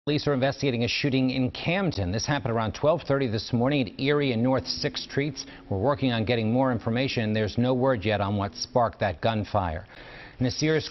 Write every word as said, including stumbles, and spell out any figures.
Police are investigating a shooting in Camden. This happened around twelve thirty this morning at Erie and North sixth Streets. We're working on getting more information. There's no word yet on what sparked that gunfire. Nasir's